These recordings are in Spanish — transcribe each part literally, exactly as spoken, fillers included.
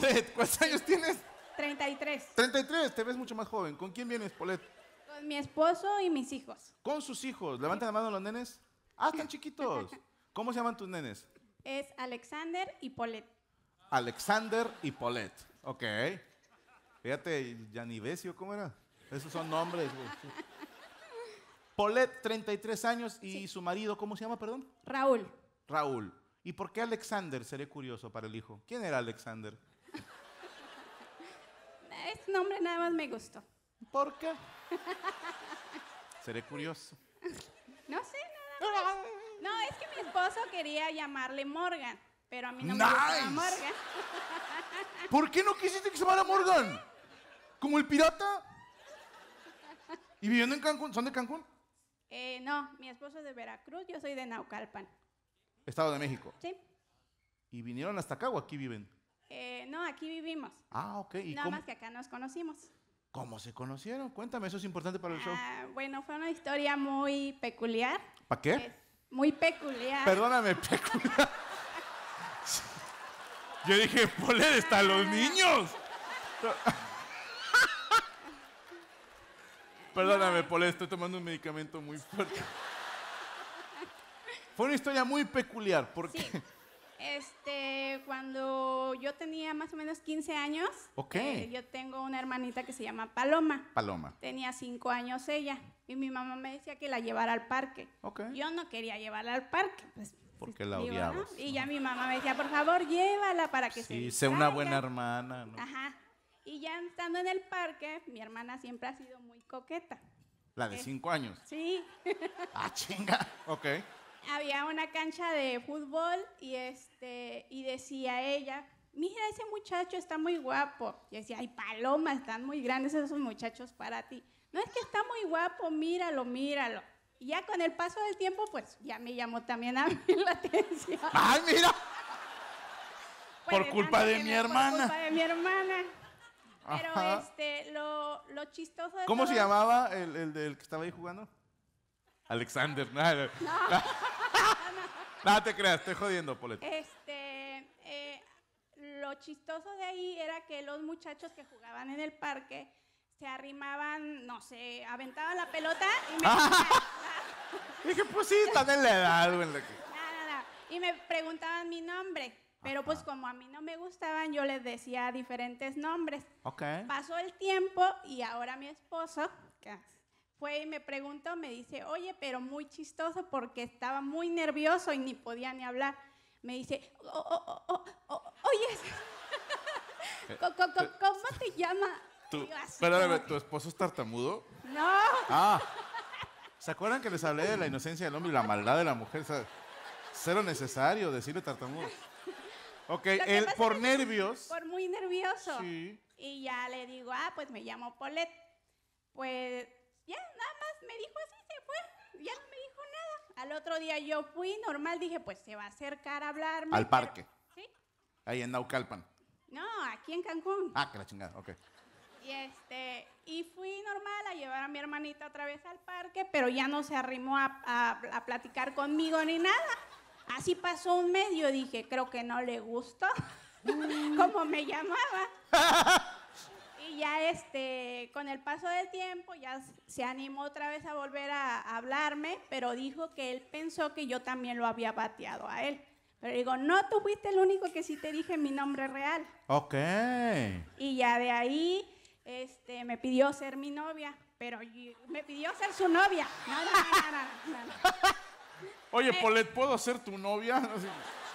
Polet, ¿cuántos años tienes? treinta y tres. treinta y tres, te ves mucho más joven. ¿Con quién vienes, Polet? Con mi esposo y mis hijos. Con sus hijos. Levanten la mano los nenes. Ah, están chiquitos. ¿Cómo se llaman tus nenes? Es Alexander y Polet. Alexander y Polet. Ok. Fíjate, Yanivesio, ¿cómo era? Esos son nombres, güey. Sí. Polet, treinta y tres años, y Sí. su marido, ¿cómo se llama, perdón? Raúl. Raúl. ¿Y por qué Alexander? Seré curioso para el hijo. ¿Quién era Alexander? Este nombre nada más me gustó. ¿Por qué? Seré curioso. No sé, nada más. No, es que mi esposo quería llamarle Morgan, pero a mí no me Nice. gustaba Morgan. ¿Por qué no quisiste que se llamara Morgan? ¿Como el pirata? ¿Y viviendo en Cancún? ¿Son de Cancún? Eh, no, mi esposo es de Veracruz, yo soy de Naucalpan. Estado de México. ¿Sí? ¿Y vinieron hasta acá o aquí viven? Eh, no, aquí vivimos. Ah, ok. ¿Y Nada cómo, más que acá nos conocimos. cómo se conocieron? Cuéntame, eso es importante para el show. Ah, bueno, fue una historia muy peculiar. ¿Para qué? Es muy peculiar. Perdóname, peculiar. Yo dije, ponle hasta a los niños. Perdóname, Pole, estoy tomando un medicamento muy fuerte. Fue una historia muy peculiar, porque... Sí. Este, cuando yo tenía más o menos quince años, Ok. eh, yo tengo una hermanita que se llama Paloma. Paloma. Tenía cinco años ella y mi mamá me decía que la llevara al parque. Ok. Yo no quería llevarla al parque. Pues, Porque la digo, odiabas. ¿no? Y ya mi mamá me decía, por favor, llévala para que se Sí, sé una distraiga. buena hermana, ¿no? Ajá. Y ya estando en el parque, mi hermana siempre ha sido muy coqueta. La de Eh. cinco años. Sí. Ah, chinga. Ok. Había una cancha de fútbol y este y decía ella, mira, ese muchacho está muy guapo. Y decía, ay, Paloma, están muy grandes esos muchachos para ti. No, es que está muy guapo, míralo, míralo. Y ya con el paso del tiempo, pues ya me llamó también a mí la atención. ¡Ay, mira! Pues, por de culpa tanto de que mi me- hermana. Por culpa de mi hermana. Pero Ajá. este, lo, lo chistoso de ¿Cómo todo- se llamaba el, el del que estaba ahí jugando? Alexander. Nada, nada te creas, estoy jodiendo, Polet. Este, eh, lo chistoso de ahí era que los muchachos que jugaban en el parque se arrimaban, no sé, aventaban la pelota y me, Dije, pues sí, están en la edad, güey. en la que- no, no, no, y me preguntaban mi nombre. Pero pues como a mí no me gustaban, yo les decía diferentes nombres. Ok. Pasó el tiempo y ahora mi esposo que fue y me preguntó, me dice, oye, pero muy chistoso porque estaba muy nervioso y ni podía ni hablar. Me dice, "Oh, oh, oh, oh, oh, oye, co- co- co- ¿cómo te llama? Tú, Y yo así espérame, como ¿tu esposo es tartamudo? que, no, Ah. ¿Se acuerdan que les hablé de la inocencia del hombre y la maldad de la mujer? O sea, cero necesario decirle tartamudo. Ok, que él pasa por es que nervios. por muy nervioso. Sí. Y ya le digo, ah, pues me llamo Polet. Pues ya nada más me dijo así, se fue. Ya no me dijo nada. Al otro día yo fui, normal, dije, pues se va a acercar a hablarme. Al pero- parque. ¿Sí? Ahí en Naucalpan. No, aquí en Cancún. Ah, que la chingada, ok. Y este, y fui normal a llevar a mi hermanita otra vez al parque, pero ya no se arrimó a, a- a platicar conmigo ni nada. Así pasó un mes, yo dije, creo que no le gustó como me llamaba. Y ya este, con el paso del tiempo, ya se animó otra vez a volver a, a hablarme, pero dijo que él pensó que yo también lo había bateado a él. Pero digo, no, tú fuiste el único que sí te dije mi nombre real. Ok. Y ya de ahí este, me pidió ser mi novia, pero yo- me pidió ser su novia. No, no, no, no, no, no. Oye, Polet, ¿puedo ser tu novia? Así.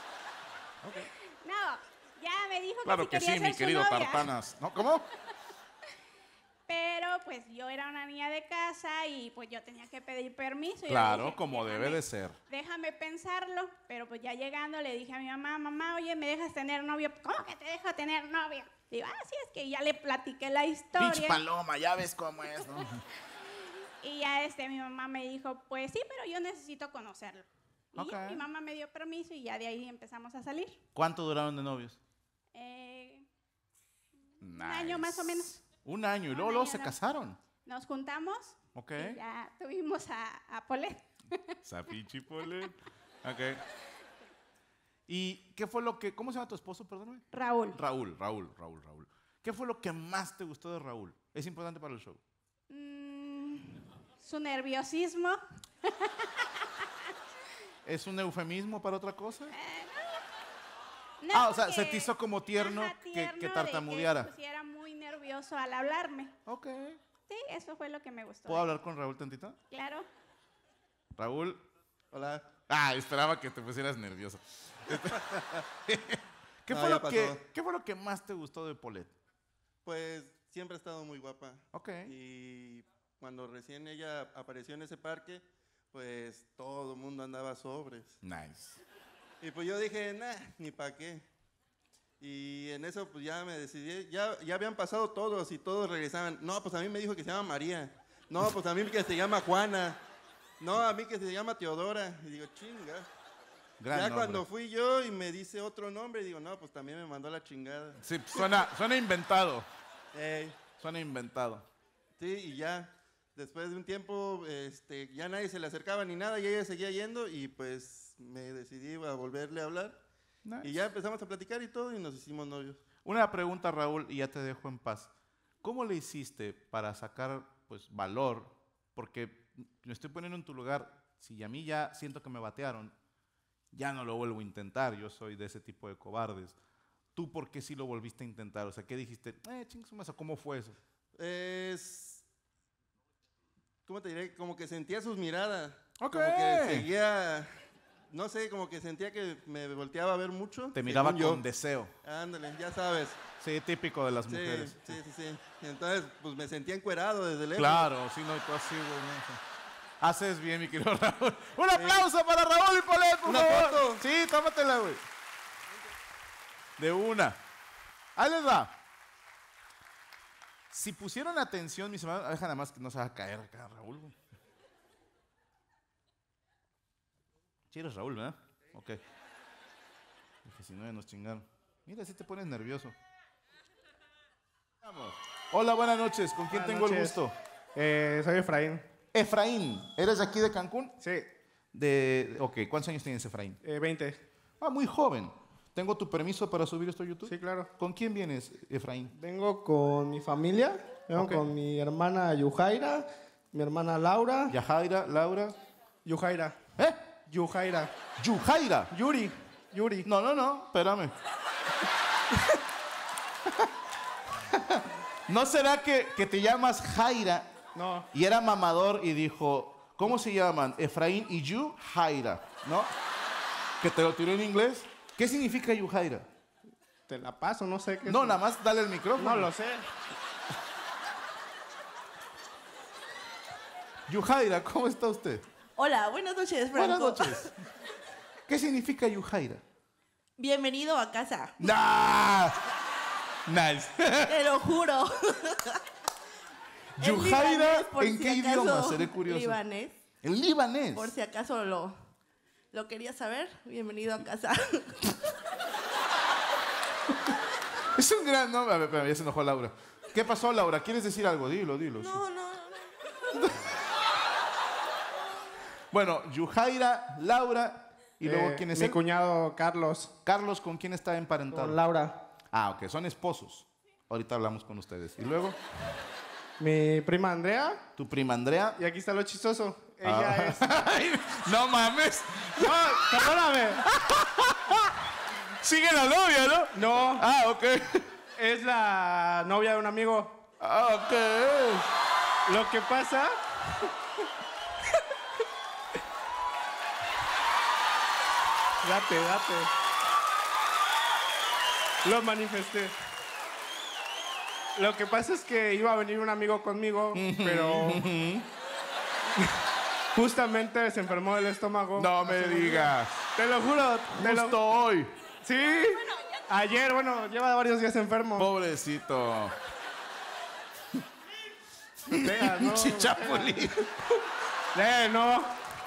No, ya me dijo Claro que que sí sí, quería mi ser su querido novia. Tartanas. ¿No? ¿Cómo? Pero pues yo era una niña de casa y pues yo tenía que pedir permiso. Y yo Claro, dije, como debe "Déjame- de ser. Déjame pensarlo", pero pues ya llegando le dije a mi mamá, mamá, oye, ¿me dejas tener novio? ¿Cómo que te dejo tener novia? Digo, ah, sí, es que ya le platiqué la Pinche historia. paloma, ya ves cómo es, ¿no? Y ya este, mi mamá me dijo, pues sí, pero yo necesito conocerlo. Y Ok. mi mamá me dio permiso y ya de ahí empezamos a salir. ¿Cuánto duraron de novios? Eh, Nice. Un año más o menos. Un año, y Un luego, luego año, se ¿no? casaron. Nos juntamos Ok. y ya tuvimos a, a Polet. Esa pinche Polet. Ok. ¿Y qué fue lo que, cómo se llama tu esposo, perdóname? Raúl. Raúl, Raúl, Raúl, Raúl. ¿Qué fue lo que más te gustó de Raúl? Es importante para el show. Mm, su nerviosismo. ¿Es un eufemismo para otra cosa? No, Ah, o sea, porque- se te hizo como tierno, ajá, que- tierno que de tartamudeara. Que se pusiera muy nervioso al hablarme. Ok. Sí, eso fue lo que me gustó. ¿Puedo hablar con Raúl tantito? Claro. Raúl, hola. Ah, esperaba que te pusieras nervioso. ¿Qué, No, fue ya lo que, pasó. ¿Qué fue lo que más te gustó de Paulette? Pues siempre ha estado muy guapa. Ok. Y cuando recién ella apareció en ese parque, pues todo el mundo andaba sobres. Nice. Y pues yo dije, nah, ni pa' qué. Y en eso pues ya me decidí, ya, ya habían pasado todos y todos regresaban. No, pues a mí me dijo que se llama María. No, pues a mí que se llama Juana. No, a mí que se llama Teodora. Y digo, chinga. Gran ya nombre. cuando fui yo y me dice otro nombre, digo, no, pues también me mandó a la chingada. Sí, suena, suena inventado. Ey. Suena inventado. Sí, y ya, después de un tiempo, este, ya nadie se le acercaba ni nada y ella seguía yendo y pues me decidí a volverle a hablar. Nice. Y ya empezamos a platicar y todo y nos hicimos novios. Una pregunta, Raúl, y ya te dejo en paz. ¿Cómo le hiciste para sacar pues, valor? Porque me estoy poniendo en tu lugar. Si a mí ya siento que me batearon, ya no lo vuelvo a intentar. Yo soy de ese tipo de cobardes. ¿Tú por qué sí lo volviste a intentar? O sea, ¿qué dijiste? Eh, chingos, masa, ¿cómo fue eso? Es, ¿cómo te diré? Como que sentía sus miradas. Ok. Como que seguía, no sé, como que sentía que me volteaba a ver mucho. Te miraba según yo. con deseo. Ándale, ya sabes. Sí, típico de las Sí, mujeres. sí, sí, sí. Y entonces, pues me sentía encuerado desde lejos. Claro, sí, no, y tú así, güey. no. Haces bien, mi querido Raúl. Un aplauso para Raúl y Paulette, por ¿Una favor. foto? Sí, tómatela, güey. De una. Ahí les va. Si pusieron atención, mis hermanos, deja nada más que no se va a caer acá, Raúl. güey. Sí eres Raúl, ¿verdad? Ok. Dije, si no, nos chingaron. Mira, si te pones nervioso. Vamos. Hola, buenas noches. ¿Con quién Buenas tengo el noches. gusto? Eh, soy Efraín. Efraín. ¿Eres de aquí de Cancún? Sí, De, ok, ¿cuántos años tienes, Efraín? eh, veinte. Ah, muy joven. ¿Tengo tu permiso para subir esto a YouTube? Sí, claro. ¿Con quién vienes, Efraín? Vengo con mi familia. Vengo Ok. con mi hermana Yujaira, mi hermana Laura. Yajaira, Laura. Yujaira. ¿Eh? Yujaira. Yujaira. Yuri. Yuri. No, no, no, espérame. ¿No será que, que te llamas Jaira No. y era mamador y dijo, ¿cómo se llaman? Efraín y Yujaira, ¿no? Que te lo tiró en inglés. ¿Qué significa Yujaira? Te la paso, no sé qué. No, es. nada más dale el micrófono. No lo sé. Yujaira, ¿cómo está usted? Hola, buenas noches, Franco. Buenas noches. ¿Qué significa Yujaira? Bienvenido a casa, ¡Nah! Nice. te lo juro. En Yujaira, libanés, por ¿en si qué acaso- idioma? Seré curioso. Libanés, ¿En libanés? por si acaso lo, lo querías saber. Bienvenido a casa. Es un gran nombre. A ver, espérame, ya se enojó Laura. ¿Qué pasó, Laura? ¿Quieres decir algo? Dilo, dilo. sí. No, no, no. Bueno, Yujaira, Laura, y luego Eh, ¿quién es mi él? cuñado Carlos. Carlos, ¿con quién está emparentado? Con Laura. Ah, ok, son esposos. Ahorita hablamos con ustedes. Y luego, Mi prima Andrea. tu prima Andrea. Y aquí está lo chistoso. Ella Ah. es. Ay, no mames. No, perdóname. Sigue la novia, ¿no? No, Ah, ok. es la novia de un amigo. Ah, ok. Lo que pasa. Date, date. Lo manifesté. Lo que pasa es que iba a venir un amigo conmigo, pero justamente se enfermó del estómago. No me digas. Te lo juro. Te lo... Justo hoy. Sí. Ayer, bueno, lleva varios días enfermo. Pobrecito. Vea, no. Chichapulín. Eh, no.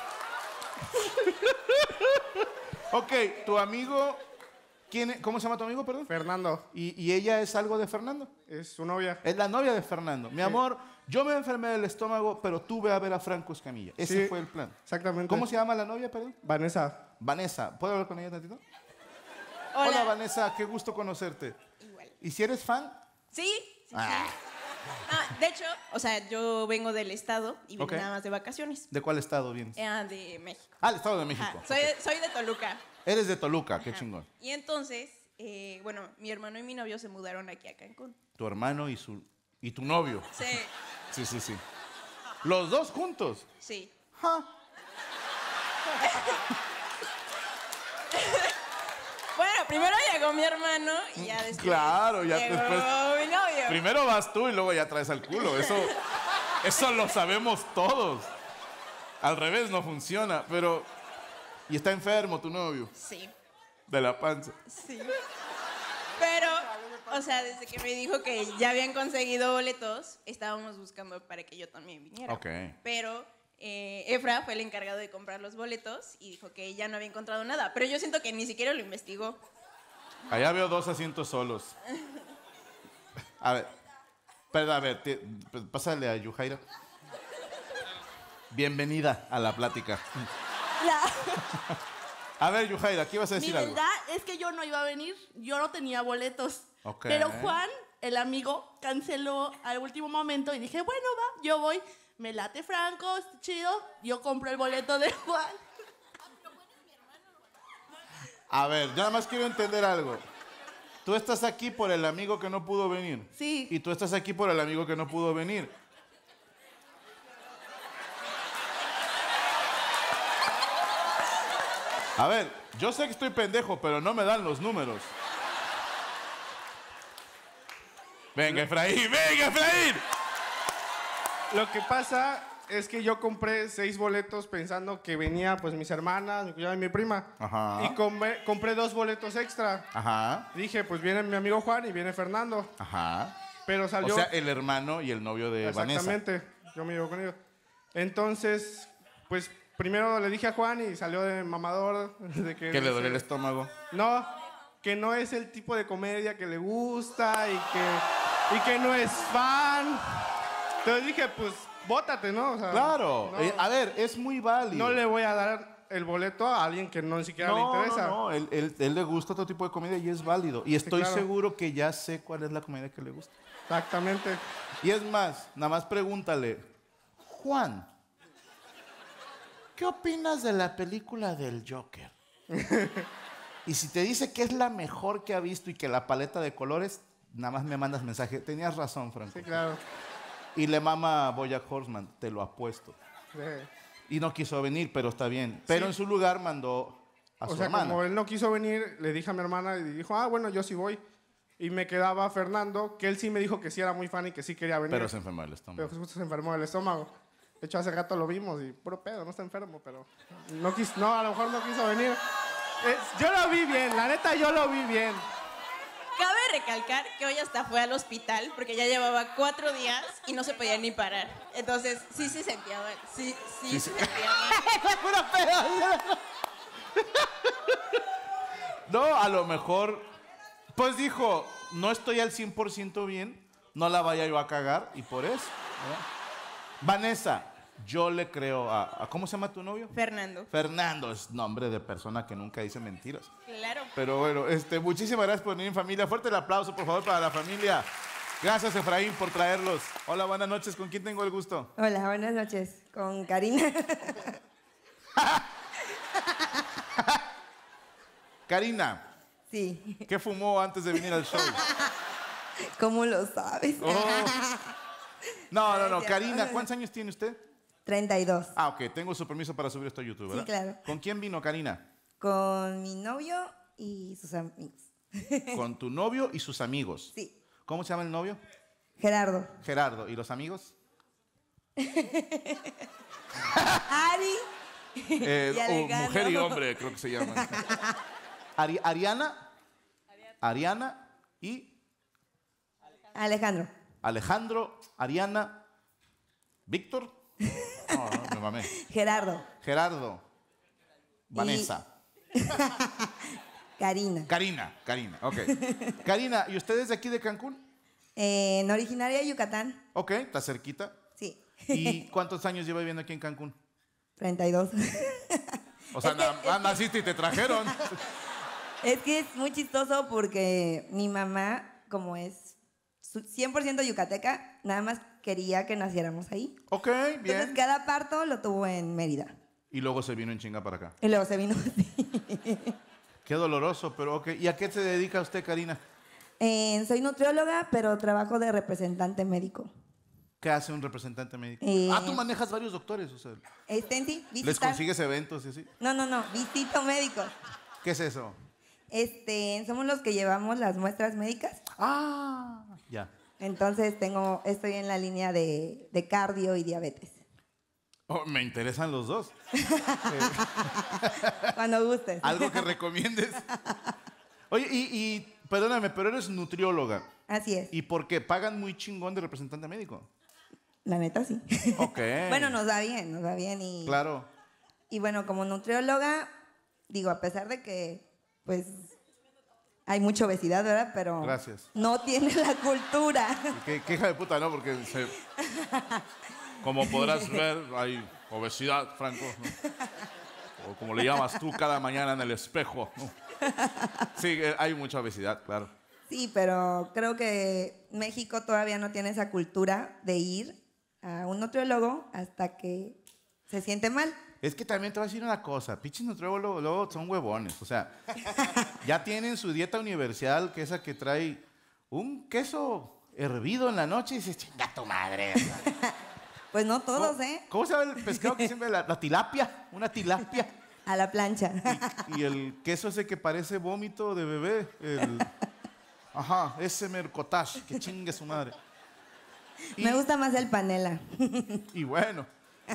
Ok, tu amigo, ¿quién es? ¿Cómo se llama tu amigo, perdón? Fernando ¿Y, y ella es algo de Fernando? es su novia. Es la novia de Fernando. Mi amor, yo me enfermé del estómago, pero tú ve a ver a Franco Escamilla. Ese Sí. fue el plan. Exactamente. ¿Cómo se llama la novia, perdón? Vanessa. Vanessa. ¿Puedo hablar con ella tantito? Hola. Hola, Vanessa, qué gusto conocerte. Igual. ¿Y si eres fan? Sí, sí, Ah. sí. Ah, de hecho, o sea, yo vengo del estado y vine Ok. nada más de vacaciones. ¿De cuál estado vienes? Eh, de México. Ah, el estado de México. Ajá, soy, Ok. soy de Toluca. Eres de Toluca, qué Ajá. chingón. Y entonces, eh, bueno, mi hermano y mi novio se mudaron aquí a Cancún. Tu hermano y su y tu novio. Sí, Sí, sí, sí. Los dos juntos. sí. Ja. Bueno, primero llegó mi hermano y ya después Claro, ya llegó después- mi novio. Primero vas tú y luego ya traes al culo. Eso, eso lo sabemos todos. Al revés no funciona, pero... Y está enfermo tu novio, Sí, de la panza. sí. Pero, o sea, desde que me dijo que ya habían conseguido boletos, estábamos buscando para que yo también viniera. Ok. Pero eh, Efra fue el encargado de comprar los boletos y dijo que ya no había encontrado nada. Pero yo siento que ni siquiera lo investigó. Allá veo dos asientos solos. A ver, perdón, a ver, te- p- pásale a Yujaira. Bienvenida a la plática. La- A ver, Yujaira, ¿qué ibas a Mi decir algo? verdad es que yo no iba a venir, yo no tenía boletos. Ok. Pero Juan, el amigo, canceló al último momento y dije, bueno, va, yo voy. Me late Franco, está chido. Yo compro el boleto de Juan. A ver, yo nada más quiero entender algo. Tú estás aquí por el amigo que no pudo venir. Sí. Y tú estás aquí por el amigo que no pudo venir. A ver, yo sé que estoy pendejo, pero no me dan los números. Venga, Efraín, venga, Efraín. Lo que pasa es que yo compré seis boletos pensando que venía pues mis hermanas, mi cuñada y mi prima. Ajá. Y compré, compré dos boletos extra. Ajá, Dije, pues viene mi amigo Juan y viene Fernando. ajá. Pero O salió... sea, el hermano y el novio de Vanessa. Exactamente, yo me llevo con ellos. Entonces, pues primero le dije a Juan y salió de mamador. De que Que le duele el dice, estómago. No, que no es el tipo de comedia que le gusta y que, y que no es fan. Entonces dije, pues, bótate, ¿no? O sea, Claro. no, Eh, a ver, es muy válido. no le voy a dar el boleto a alguien que no ni siquiera le No, interesa. no, no. Él, él- él le gusta otro tipo de comedia y es válido. Y estoy claro. seguro que ya sé cuál es la comedia que le gusta. Exactamente. Y es más, nada más pregúntale, Juan, ¿qué opinas de la película del Joker? Y si te dice que es la mejor que ha visto y que la paleta de colores, nada más me mandas mensaje. Tenías razón, Franco. Sí, claro. Y le mama a BoJack Horseman, te lo apuesto. Sí. Y no quiso venir, pero está bien. Pero Sí. en su lugar mandó a O su sea, hermana. como él no quiso venir, le dije a mi hermana y dijo, ah, bueno, yo sí voy. Y me quedaba Fernando, que él sí me dijo que sí era muy fan y que sí quería venir. Pero se enfermó el estómago. Pero justo se enfermó del estómago. De hecho, hace rato lo vimos y puro pedo, no está enfermo, pero no quiso, no, a lo mejor no quiso venir. Eh, yo lo vi bien, la neta yo lo vi bien. Cabe recalcar que hoy hasta fue al hospital porque ya llevaba cuatro días y no se podía ni parar. Entonces, sí se sentía mal. Sí, sí, se sentía mal. No, a lo mejor, pues dijo, no estoy al cien por ciento bien, no la vaya yo a cagar y por eso. ¿verdad? Vanessa, yo le creo a, a- ¿cómo se llama tu novio? Fernando. Fernando, es nombre de persona que nunca dice mentiras. Claro. Pero bueno, este, muchísimas gracias por venir en familia. Fuerte el aplauso, por favor, para la familia. Gracias, Efraín, por traerlos. Hola, buenas noches. ¿Con quién tengo el gusto? Hola, buenas noches. Con Karina. Karina, Sí, ¿qué fumó antes de venir al show? ¿cómo lo sabes? Oh. No, no, no. Karina, ¿cuántos años tiene usted? treinta y dos. Ah, ok. Tengo su permiso para subir esto a YouTube, Sí, ¿verdad? claro. ¿Con quién vino, Karina? Con mi novio y sus amigos. Con tu novio y sus amigos. Sí, ¿Cómo se llama el novio? Gerardo. Gerardo. ¿Y los amigos? Ari. Eh, Y oh, Alejandro. mujer y hombre, creo que se llaman. Ari- Ariana. Ariana y Alejandro. Alejandro, Ariana, Víctor. No, no, me mamé. Gerardo. Gerardo. Vanessa. Karina. Karina, Karina, ok. Karina, ¿y ustedes de aquí de Cancún? Eh, en originaria de Yucatán. Ok, está cerquita. Sí. ¿Y cuántos años lleva viviendo aquí en Cancún? treinta y dos. O sea, Es que- na- ah, naciste y te trajeron. Es que es muy chistoso porque mi mamá, como es su- cien por ciento yucateca, nada más quería que naciéramos ahí. Ok, Entonces bien. cada parto lo tuvo en Mérida. Y luego se vino en chinga para acá. Y luego se vino. Qué doloroso, pero ok. ¿Y a qué se dedica usted, Karina? Eh, soy nutrióloga, pero trabajo de representante médico. ¿Qué hace un representante médico? Eh, Ah, tú manejas varios doctores, o sea, Este en sí, les visita- consigues eventos y así. No, no, no, visito médicos. ¿Qué es eso? Este, somos los que llevamos las muestras médicas. Ah, ya. Entonces tengo, estoy en la línea de, de cardio y diabetes. Oh, me interesan los dos. Cuando gustes. Algo que recomiendes. Oye, y, y perdóname, pero eres nutrióloga. Así es. ¿Y por qué? ¿Pagan muy chingón de representante médico? La neta sí. Ok. Bueno, nos va bien, nos va bien. Y, Claro. y bueno, como nutrióloga, digo, a pesar de que, pues, hay mucha obesidad, ¿verdad? Pero Gracias. no tiene la cultura. Y Qué, qué hija de puta, ¿no? Porque se- como podrás ver, hay obesidad, Franco, ¿no? O como le llamas tú cada mañana en el espejo, ¿no? Sí, eh, hay mucha obesidad, claro. Sí, pero creo que México todavía no tiene esa cultura de ir a un nutriólogo hasta que se siente mal. Es que también te voy a decir una cosa, pinches nutriólogos luego son huevones, o sea, ya tienen su dieta universal, que esa que trae un queso hervido en la noche y dices, chinga tu madre. Pues no todos, ¿Cómo, ¿eh? ¿Cómo se llama el pescado que siempre la, la tilapia? Una tilapia. A la plancha. Y, y el queso ese que parece vómito de bebé. El, ajá, ese mercotage, que chingue su madre. Y, Me gusta más el panela. y bueno.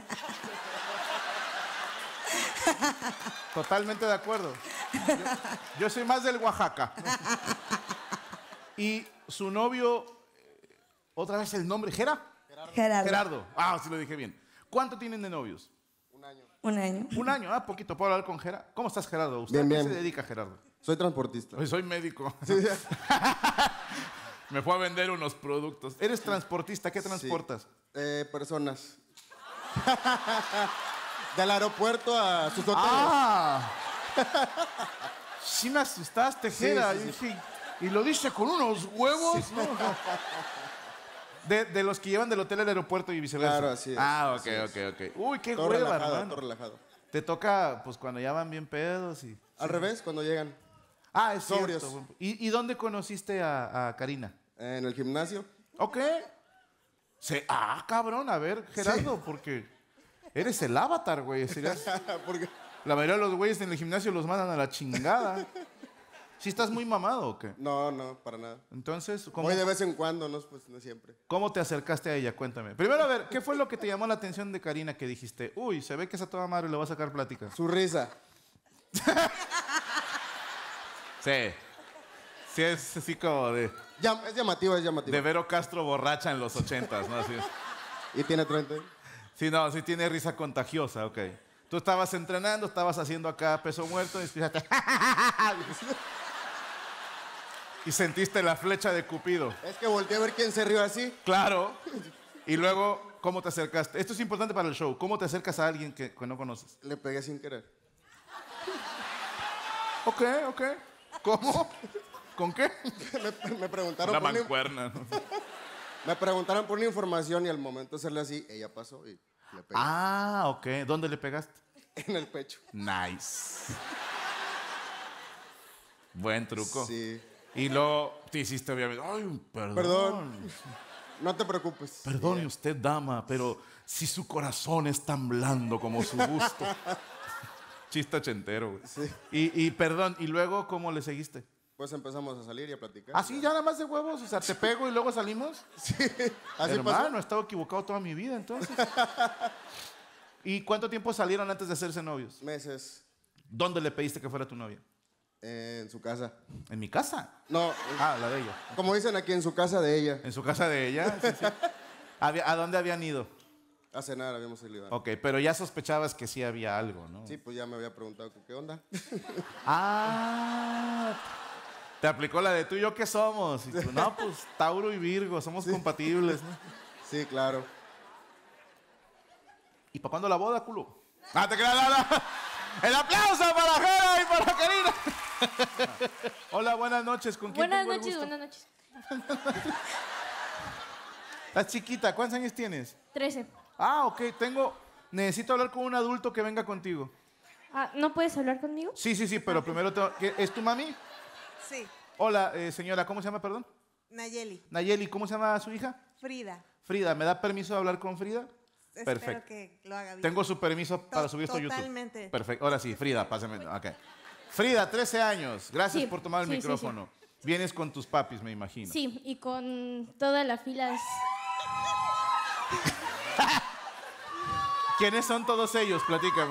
Totalmente de acuerdo. Yo, yo soy más del Oaxaca. Y su novio, eh, otra vez el nombre, ¿Gera? Gerardo. Gerardo. Ah, sí lo dije bien. ¿Cuánto tienen de novios? Un año. Un año, ah, poquito. ¿Puedo hablar con Gerardo? ¿Cómo estás, Gerardo? ¿Usted Bien, a qué bien. se dedica, Gerardo? Soy transportista. Pues soy médico. Me fue a vender unos productos. ¿Eres transportista? ¿Qué transportas? Eh, personas. Del aeropuerto a sus hoteles. ¡Ah! Sí me asustaste, Gera. sí, sí. Y dije, ¿y lo dice con unos huevos? No, no. De, de los que llevan del hotel al aeropuerto y viceversa. Claro, así es, Ah, ok, así es. ok, ok. Uy, qué Todo hueva, relajado, hermano. todo relajado. Te toca, pues, cuando ya van bien pedos y... Al revés, cuando llegan Ah, es Sobrios. cierto. ¿Y, y dónde conociste a, a Karina? en el gimnasio. Ok. Se, ah, cabrón, a ver, Gerardo, porque eres el avatar, güey. Serías- Porque La mayoría de los güeyes en el gimnasio los mandan a la chingada. ¿Sí estás muy mamado o qué? no, no, para nada. Entonces, ¿cómo, Voy de vez en cuando, no, pues no siempre. ¿cómo te acercaste a ella? Cuéntame. Primero, a ver, ¿qué fue lo que te llamó la atención de Karina que dijiste? Uy, se ve que esa toda madre le va a sacar plática. Su risa. Sí. Sí, es así como de, Llam- es llamativo, es llamativo. de Vero Castro borracha en los ochentas, ¿no? Así es. Y tiene treinta. Sí, no, sí tiene risa contagiosa, ok. Tú estabas entrenando, estabas haciendo acá peso muerto y fíjate. Y sentiste la flecha de Cupido. Es que volteé a ver quién se rió así. Claro. Y luego, ¿cómo te acercaste? Esto es importante para el show. ¿Cómo te acercas a alguien que, que no conoces? Le pegué sin querer. Ok, ok. ¿Cómo? ¿Con qué? me, me preguntaron Una por una, mancuerna. ¿no? me preguntaron por una información y al momento de hacerle así, ella pasó y le pegué Ah, ok. ¿Dónde le pegaste? en el pecho. Nice. Buen truco. Sí. Y luego te hiciste obviamente. Ay, perdón. Perdón. No te preocupes. Perdone usted, dama, pero si su corazón es tan blando como su gusto. Chiste ochentero, güey. Sí. Y, y perdón, ¿y luego cómo le seguiste? Pues empezamos a salir y a platicar. ¿Así ya nada más de huevos? O sea, ¿te pego y luego salimos? Sí. Así Hermano, pasó. he estado equivocado toda mi vida, entonces. ¿Y cuánto tiempo salieron antes de hacerse novios? Meses ¿Dónde le pediste que fuera tu novia? eh, en su casa. ¿En mi casa? No, Ah, la de ella. como dicen aquí, en su casa de ella. ¿En su casa de ella? Sí, sí. Había- ¿A dónde habían ido? A cenar habíamos salido. Ok, pero ya sospechabas que sí había algo, ¿no? Sí, pues ya me había preguntado que qué onda. Ah, te aplicó la de tú y yo qué somos. Y tú, no, pues Tauro y Virgo, somos compatibles, ¿no? Sí, claro. ¿Y para cuándo la boda, culo? Ah, te creas, la, la. El aplauso para Jera y para Karina. Hola, buenas noches. ¿Con quién Buenas tengo el noches, gusto? buenas noches. Estás chiquita. ¿Cuántos años tienes? Trece. Ah, ok. Tengo... Necesito hablar con un adulto que venga contigo. Ah, ¿no puedes hablar conmigo? Sí, sí, sí, pero primero tengo... ¿Qué- ¿Es tu mami? Sí, Hola, eh, señora. ¿Cómo se llama, perdón? Nayeli, Nayeli. ¿Cómo se llama su hija? Frida. Frida. ¿Me da permiso de hablar con Frida? Espero Perfecto. que lo haga bien. Tengo su permiso para To- subir esto a YouTube. totalmente. Perfecto. Ahora sí, Frida, pásame. Ok. Frida, trece años. Gracias Sí, por tomar el sí, sí, sí. micrófono. Vienes con tus papis, me imagino. Sí, y con toda la fila. es- ¿Quiénes son todos ellos? Platícame.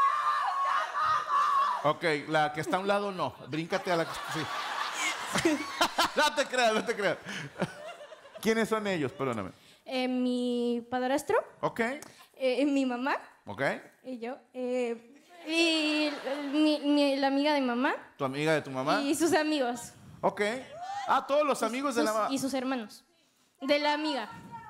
Ok, la que está a un lado no. Bríncate a la que... Sí. No te creas, no te creas. ¿Quiénes son ellos? Perdóname. eh, mi padrastro, Ok, eh, mi mamá ok. y yo. eh, y mi- mi- la amiga de mamá Tu amiga de tu mamá. y sus amigos. Ok. Ah, todos los amigos de la Sus- mamá. y sus hermanos. De la amiga.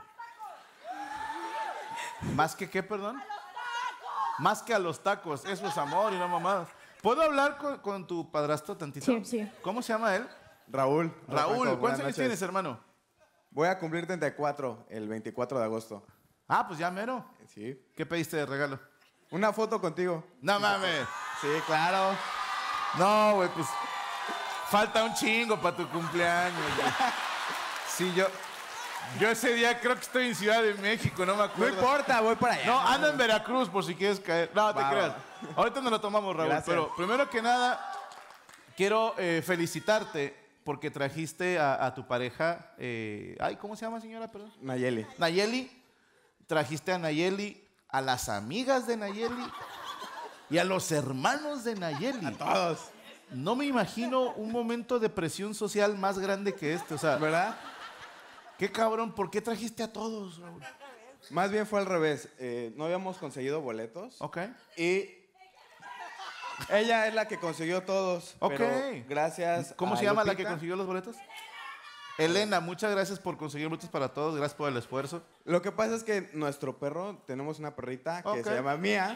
¿Más que qué, perdón? Más que a los tacos. Eso es amor y no mamadas. ¿Puedo hablar con, con tu padrastro tantito? Sí, sí. ¿Cómo se llama él? Raúl. Raúl. Franco, ¿Cuántos buenas años noches. tienes, hermano? Voy a cumplir treinta y cuatro el veinticuatro de agosto. Ah, pues ya mero. Sí. ¿Qué pediste de regalo? Una foto contigo. No mames. Sí, claro. No, güey, pues falta un chingo para tu cumpleaños, güey. Sí, yo, yo ese día creo que estoy en Ciudad de México, no me No acuerdo. importa, voy para allá. No, ando en Veracruz por si quieres caer. No, te Va, creas. va. Ahorita nos lo tomamos, Raúl. Gracias. Pero primero que nada, quiero eh, felicitarte porque trajiste a, a tu pareja. eh, ay, ¿cómo se llama, señora? Perdón. Nayeli. Nayeli. Trajiste a Nayeli, a las amigas de Nayeli y a los hermanos de Nayeli. A todos. No me imagino un momento de presión social más grande que este. O sea, ¿Verdad? qué cabrón, ¿por qué trajiste a todos, Raúl? Más bien fue al revés. Eh, no habíamos conseguido boletos. Ok. Y ella es la que consiguió todos. Ok. Pero gracias. ¿Cómo a se llama la que Lupita. consiguió los boletos? Elena, muchas gracias por conseguir boletos para todos. Gracias por el esfuerzo. Lo que pasa es que nuestro perro, tenemos una perrita que Ok. se llama Mía.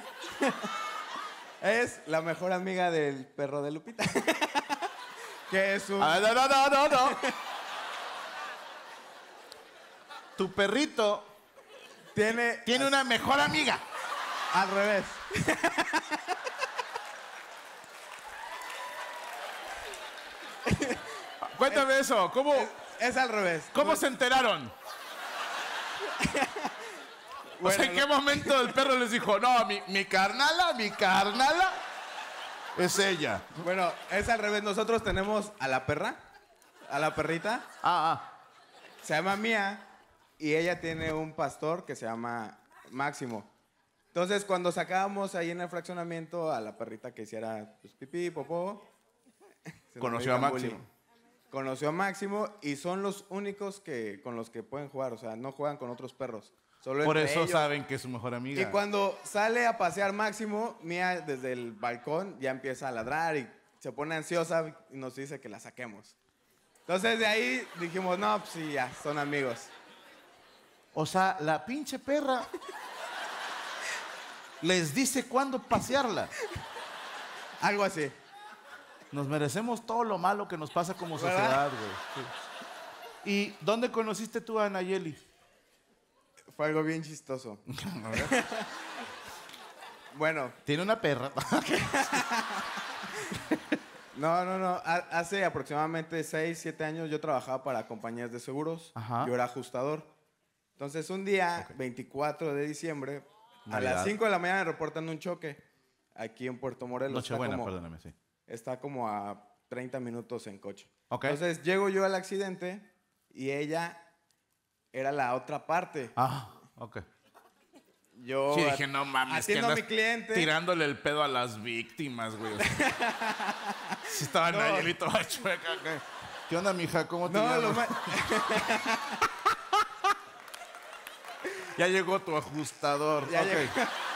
Es la mejor amiga del perro de Lupita. Que es un... Ah, no, no, no, no, no. Tu perrito Tiene... tiene una mejor amiga. Al revés. Cuéntame eso. ¿Cómo, Es al revés. cómo se enteraron? O sea, ¿en qué momento el perro les dijo, no, mi, mi carnala, mi carnala es ella? Bueno, es al revés. Nosotros tenemos a la perra, a la perrita, Ah, ah. se llama Mía, y ella tiene un pastor que se llama Máximo. Entonces, cuando sacábamos ahí en el fraccionamiento a la perrita que hiciera pues, pipí, popó, se nos Conoció a hacían Máximo. bullying. Conoció a Máximo y son los únicos que con los que pueden jugar, o sea, no juegan con otros perros. Solo Por entre eso ellos. saben que es su mejor amiga. Y cuando sale a pasear Máximo, Mía desde el balcón ya empieza a ladrar y se pone ansiosa y nos dice que la saquemos. Entonces de ahí dijimos, no, pues sí, ya, son amigos. O sea, la pinche perra les dice cuándo pasearla. Algo así. Nos merecemos todo lo malo que nos pasa como ¿Verdad? sociedad, güey. Sí. ¿Y dónde conociste tú a Nayeli? Fue algo bien chistoso. Bueno, Tiene una perra. no, no, no. Ha- Hace aproximadamente seis, siete años yo trabajaba para compañías de seguros. Ajá. Yo era ajustador. Entonces un día, veinticuatro de diciembre, a Navidad. las cinco de la mañana me reportan un choque aquí en Puerto Morelos. Está Nochebuena, como- perdóname, sí. Está como a treinta minutos en coche. Ok. Entonces llego yo al accidente y ella era la otra parte. Ah, ok. Yo Sí, dije, no mames, que atiendo a andas mi cliente. tirándole el pedo a las víctimas, güey. O sea, sí estaba No. Nayeli toda chueca. ¿Qué, ¿Qué onda, mija? ¿Cómo te No, llamas? lo ma- Ya llegó tu ajustador. Ya Ok. llegó.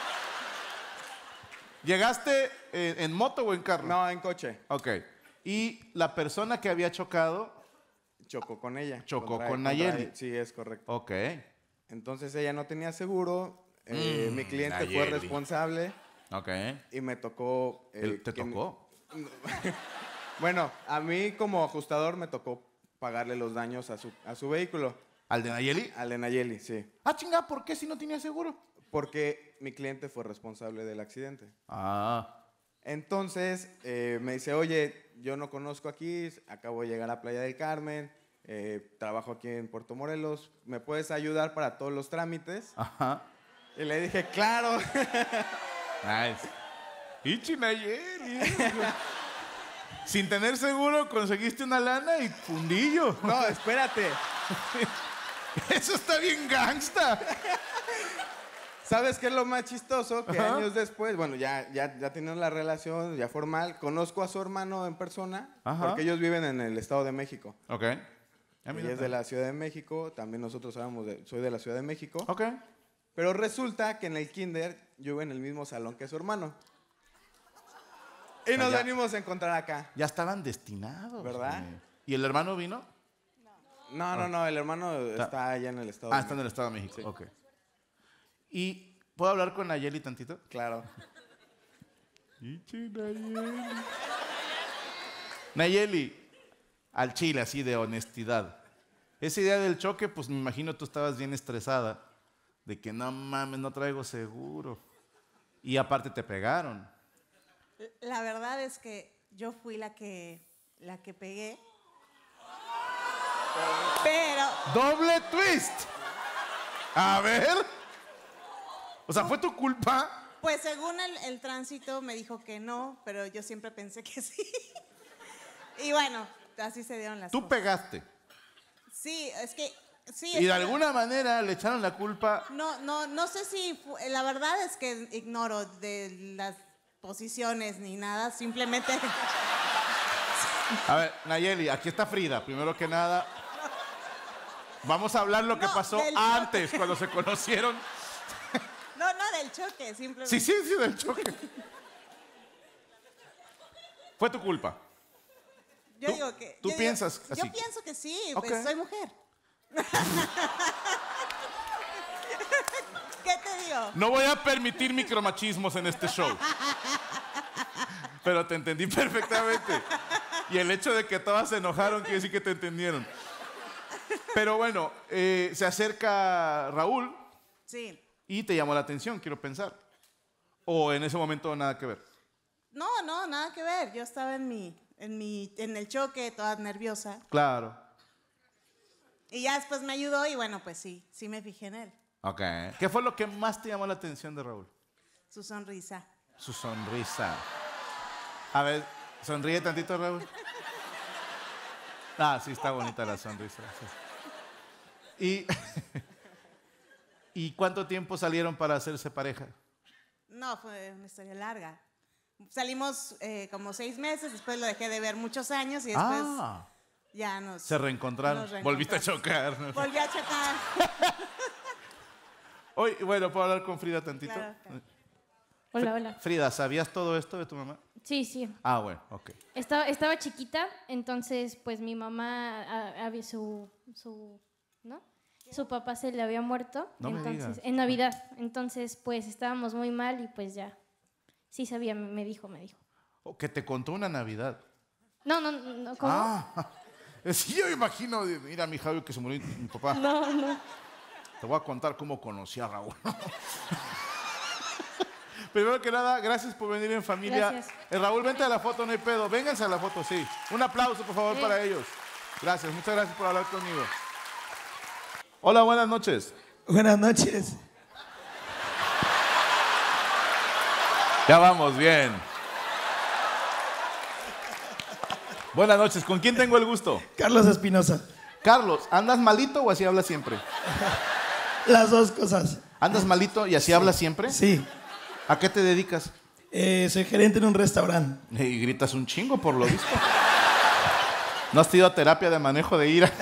¿Llegaste en, en moto o en carro? No, en coche. Ok. Y la persona que había chocado, Chocó con ella. Chocó Contra- con contra Nayeli. él. Sí, es correcto. ok. Entonces ella no tenía seguro. eh, Mm, mi cliente Nayeli. fue responsable Ok. y me tocó. eh, El- ¿Te que- tocó? Bueno, a mí como ajustador me tocó pagarle los daños a su, a su vehículo. ¿Al de Nayeli? Al de Nayeli, sí. Ah, chinga, ¿por qué si no tenía seguro? Porque mi cliente fue responsable del accidente. Ah. Entonces, eh, me dice, oye, yo no conozco aquí, acabo de llegar a Playa del Carmen, eh, trabajo aquí en Puerto Morelos, ¿me puedes ayudar para todos los trámites? Ajá. Y le dije, claro. Nice. Ichi Nayeli. Sin tener seguro, conseguiste una lana y fundillo. No, espérate. Eso está bien gangsta. ¿Sabes qué es lo más chistoso? Que Ajá. años después, bueno, ya, ya, ya tienen la relación ya formal, conozco a su hermano en persona, Ajá. porque ellos viven en el Estado de México. Ok. Ah, mira, Ella es de la Ciudad de México, también nosotros sabemos, de, soy de la Ciudad de México. Ok. Pero resulta que en el kinder yo iba en el mismo salón que su hermano. Y nos ya- venimos a encontrar acá. Ya estaban destinados. ¿Verdad? güey. ¿Y el hermano vino? No, no, no, el hermano está allá en el Estado Ah, de está en el México. Estado de México. Sí. Ok. ¿Y puedo hablar con Nayeli tantito? Claro. Ichi Nayeli. Nayeli, al chile, así de honestidad. Esa idea del choque, pues me imagino tú estabas bien estresada. De que no mames, no traigo seguro. Y aparte te pegaron. La verdad es que yo fui la que, la que pegué. Pero, ¡Doble twist! A ver. O sea, ¿fue tu culpa? pues según el, el tránsito me dijo que no, pero yo siempre pensé que sí. Y bueno, así se dieron las Tú cosas. pegaste. Sí, es que, sí. Y es de que- alguna manera le echaron la culpa. No, no, no sé si, fu- la verdad es que ignoro de las posiciones ni nada, simplemente... A ver, Nayeli, aquí está Frida. Primero que nada, vamos a hablar lo que No, pasó del- antes, cuando se conocieron. No, no del choque, simplemente... Sí, sí, sí, del choque. Fue tu culpa. Yo ¿Tú- digo que... tú yo digo- piensas así? Yo pienso que sí, Ok. pues soy mujer. ¿Qué te digo? No voy a permitir micromachismos en este show. Pero te entendí perfectamente. Y el hecho de que todas se enojaron quiere decir que te entendieron. Pero bueno, eh, se acerca Raúl Sí. y te llamó la atención, quiero pensar. O en ese momento nada que ver. No, no, nada que ver. Yo estaba en mi, en mi, en el choque, toda nerviosa. Claro. Y ya después me ayudó y bueno, pues sí, sí me fijé en él. Ok. ¿Qué fue lo que más te llamó la atención de Raúl? Su sonrisa. Su sonrisa. A ver, sonríe tantito, Raúl. Ah, sí, está bonita la sonrisa. Sí. ¿Y, ¿Y cuánto tiempo salieron para hacerse pareja? No, fue una historia larga. Salimos eh, como seis meses, después lo dejé de ver muchos años y después Ah, ya nos... se reencontraron. nos Volviste a reencontramos. chocar. Volví a chocar. Hoy, bueno, ¿puedo hablar con Frida tantito? Claro, claro. Hola, hola. Frida, ¿sabías todo esto de tu mamá? Sí, sí. Ah, bueno, ok. Estaba, estaba chiquita, entonces pues mi mamá a- había su, su, ¿no? Su papá se le había muerto, No me entonces digas. en Navidad, entonces pues estábamos muy mal y pues ya, sí sabía, me me dijo, me dijo. O que te contó una Navidad. No, no, no, ¿cómo? Ah, sí, yo me imagino, de, mira, mi Javi, que se murió mi papá. No, no. Te voy a contar cómo conocí a Raúl. Primero que nada, gracias por venir en familia. Gracias. Eh, Raúl, vente a la foto, no hay pedo. Vénganse a la foto, sí. Un aplauso, por favor, Sí. para ellos. Gracias, muchas gracias por hablar conmigo. Hola, buenas noches. Buenas noches. Ya vamos, bien. Buenas noches, ¿con quién tengo el gusto? Carlos Espinosa. Carlos, ¿andas malito o así hablas siempre? Las dos cosas. ¿Andas malito y así hablas siempre? Sí. ¿A qué te dedicas? Eh, soy gerente en un restaurante. Y gritas un chingo, por lo visto. ¿No has ido a terapia de manejo de ira?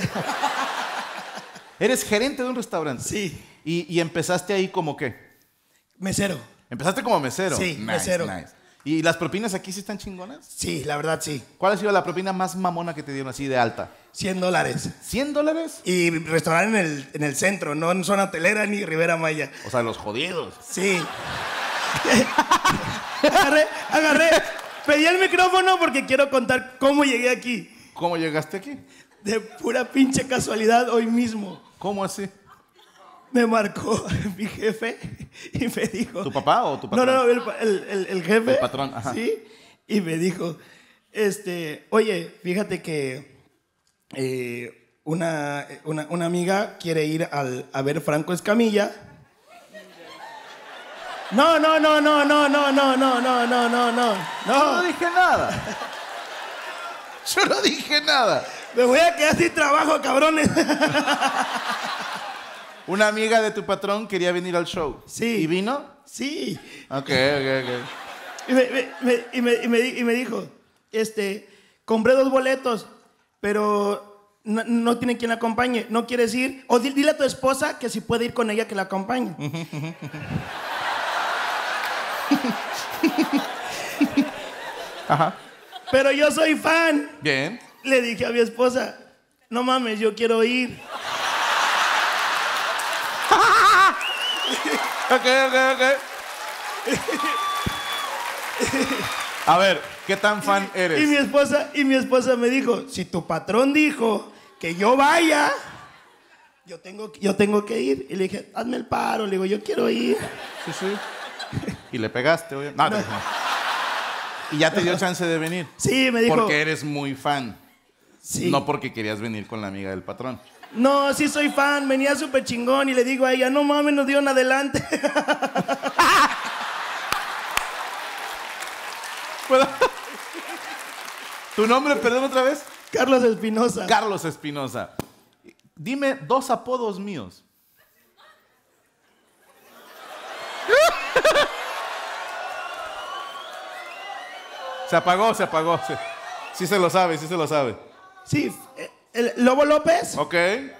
¿Eres gerente de un restaurante? Sí. ¿Y, y empezaste ahí como qué? Mesero. ¿Empezaste como mesero? Sí, Nice, mesero. nice. ¿Y las propinas aquí sí están chingonas? Sí, la verdad sí. ¿Cuál ha sido la propina más mamona que te dieron así de alta? cien dólares. ¿cien dólares? Y restaurante en el, en el centro, no en zona hotelera ni Rivera Maya. O sea, los jodidos. Sí. agarré, agarré, Pedí el micrófono porque quiero contar cómo llegué aquí. ¿Cómo llegaste aquí? De pura pinche casualidad hoy mismo. ¿Cómo así? Me marcó mi jefe y me dijo... ¿Tu papá o tu patrón? No, no, no, el, el- el- el jefe. El patrón, ajá. Sí, y me dijo, este, oye, fíjate que eh, una, una, una amiga quiere ir al, a ver Franco Escamilla. No, no, no, no, no, no, no, no, no, no, no, no. Yo no dije nada. Yo no dije nada. Me voy a quedar sin trabajo, cabrones. Una amiga de tu patrón quería venir al show. Sí. ¿Y vino? Sí. Ok, ok, ok. Y me, me- me- y me- y me di- y me dijo, este, compré dos boletos, pero no, no tiene quien la acompañe. ¿No quieres ir? O di- dile a tu esposa que si puede ir con ella que la acompañe. Ajá. Pero yo soy fan. Bien. Le dije a mi esposa, no mames, yo quiero ir. Ok, ok, ok. A ver, ¿qué tan fan eres? Y mi esposa, y mi esposa me dijo, si tu patrón dijo que yo vaya, yo tengo, yo tengo que ir. Y le dije, hazme el paro. Le digo, yo quiero ir. Sí, sí. Y le pegaste, obvio. No, no. Y ya te dio chance de venir. Sí, me dijo. Porque eres muy fan. Sí. No porque querías venir con la amiga del patrón. No, sí soy fan, venía súper chingón y le digo a ella, no mames, nos dieron adelante. ¿Puedo? ¿Tu nombre, perdón, otra vez? Carlos Espinosa. Carlos Espinosa. Dime dos apodos míos. Se apagó, se apagó. Sí, sí se lo sabe, sí se lo sabe. Sí, eh, el Lobo López, Ok.